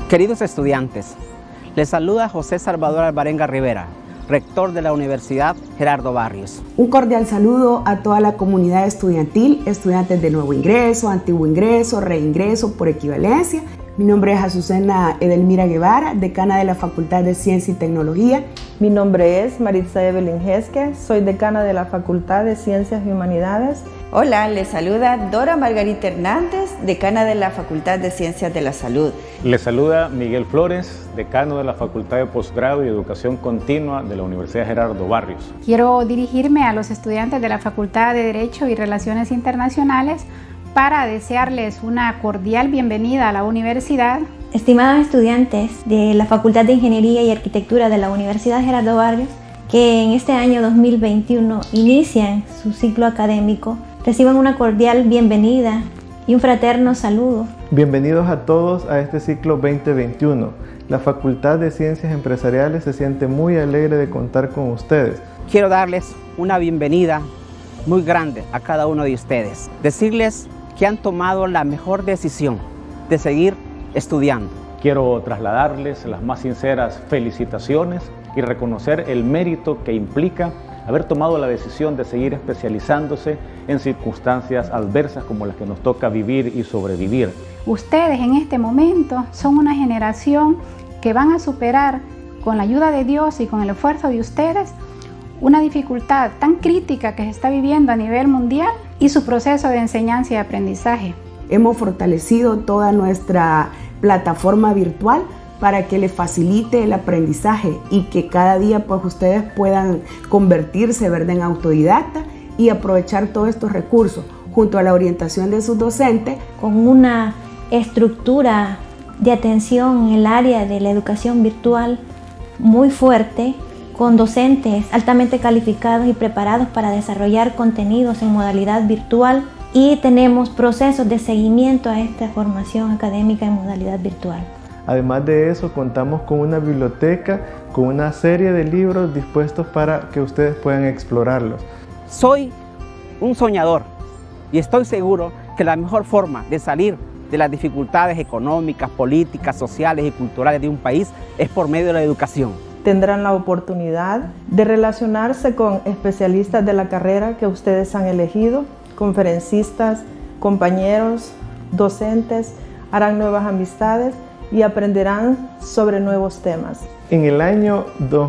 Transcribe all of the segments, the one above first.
Queridos estudiantes, les saluda José Salvador Alvarenga Rivera, rector de la Universidad Gerardo Barrios. Un cordial saludo a toda la comunidad estudiantil, estudiantes de nuevo ingreso, antiguo ingreso, reingreso por equivalencia. Mi nombre es Azucena Edelmira Guevara, decana de la Facultad de Ciencia y Tecnología. Mi nombre es Maritza Evelyn Jesque, soy decana de la Facultad de Ciencias y Humanidades. Hola, les saluda Dora Margarita Hernández, decana de la Facultad de Ciencias de la Salud. Les saluda Miguel Flores, decano de la Facultad de Posgrado y Educación Continua de la Universidad Gerardo Barrios. Quiero dirigirme a los estudiantes de la Facultad de Derecho y Relaciones Internacionales para desearles una cordial bienvenida a la universidad. Estimados estudiantes de la Facultad de Ingeniería y Arquitectura de la Universidad Gerardo Barrios, que en este año 2021 inician su ciclo académico, reciban una cordial bienvenida y un fraterno saludo. Bienvenidos a todos a este ciclo 2021. La Facultad de Ciencias Empresariales se siente muy alegre de contar con ustedes. Quiero darles una bienvenida muy grande a cada uno de ustedes. Decirles que han tomado la mejor decisión de seguir estudiando. Quiero trasladarles las más sinceras felicitaciones y reconocer el mérito que implica haber tomado la decisión de seguir especializándose en circunstancias adversas como las que nos toca vivir y sobrevivir. Ustedes en este momento son una generación que van a superar, con la ayuda de Dios y con el esfuerzo de ustedes, una dificultad tan crítica que se está viviendo a nivel mundial y su proceso de enseñanza y aprendizaje. Hemos fortalecido toda nuestra plataforma virtual para que les facilite el aprendizaje y que cada día pues ustedes puedan convertirse, ¿verdad?, en autodidacta y aprovechar todos estos recursos junto a la orientación de sus docentes. Con una estructura de atención en el área de la educación virtual muy fuerte, con docentes altamente calificados y preparados para desarrollar contenidos en modalidad virtual, y tenemos procesos de seguimiento a esta formación académica en modalidad virtual. Además de eso, contamos con una biblioteca, con una serie de libros dispuestos para que ustedes puedan explorarlos. Soy un soñador y estoy seguro que la mejor forma de salir de las dificultades económicas, políticas, sociales y culturales de un país es por medio de la educación. Tendrán la oportunidad de relacionarse con especialistas de la carrera que ustedes han elegido, conferencistas, compañeros, docentes, harán nuevas amistades y aprenderán sobre nuevos temas. En el año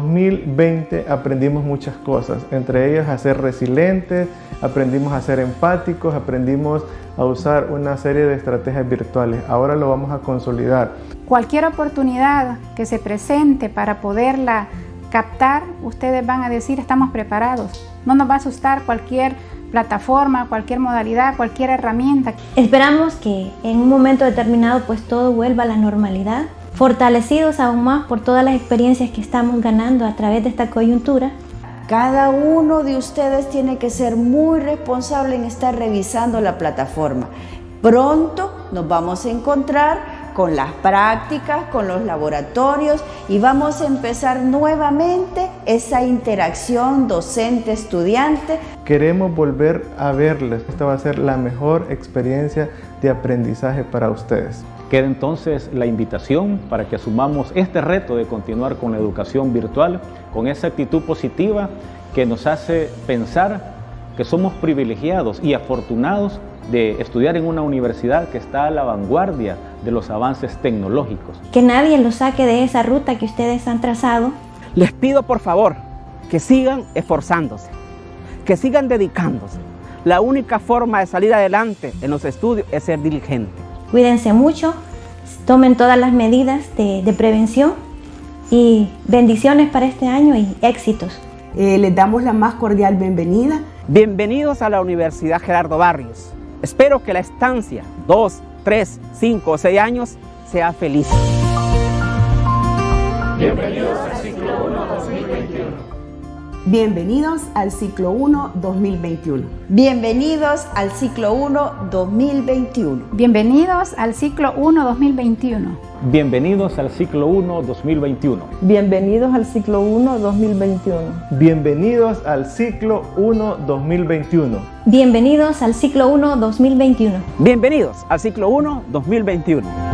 2020 aprendimos muchas cosas, entre ellas a ser resilientes, aprendimos a ser empáticos, aprendimos a usar una serie de estrategias virtuales. Ahora lo vamos a consolidar. Cualquier oportunidad que se presente para poderla captar, ustedes van a decir estamos preparados. No nos va a asustar cualquier plataforma, cualquier modalidad, cualquier herramienta. Esperamos que en un momento determinado pues todo vuelva a la normalidad, fortalecidos aún más por todas las experiencias que estamos ganando a través de esta coyuntura. Cada uno de ustedes tiene que ser muy responsable en estar revisando la plataforma. Pronto nos vamos a encontrar con las prácticas, con los laboratorios y vamos a empezar nuevamente esa interacción docente-estudiante. Queremos volver a verles. Esta va a ser la mejor experiencia de aprendizaje para ustedes. Queda entonces la invitación para que asumamos este reto de continuar con la educación virtual, con esa actitud positiva que nos hace pensar que somos privilegiados y afortunados de estudiar en una universidad que está a la vanguardia de los avances tecnológicos. Que nadie los saque de esa ruta que ustedes han trazado. Les pido por favor que sigan esforzándose, que sigan dedicándose. La única forma de salir adelante en los estudios es ser diligente. Cuídense mucho, tomen todas las medidas de prevención y bendiciones para este año y éxitos. Les damos la más cordial bienvenida. Bienvenidos a la Universidad Gerardo Barrios. Espero que la estancia 2, 3, 5 o 6 años sea feliz. Bienvenidos al ciclo 1 2021. Bienvenidos al ciclo 1 2021. Bienvenidos al ciclo 1 2021. Bienvenidos al ciclo 1 2021. Bienvenidos al ciclo 1 2021. Bienvenidos al ciclo 1 2021. Bienvenidos al ciclo 1 2021. Bienvenidos al ciclo 1 2021. Bienvenidos al ciclo 1 2021.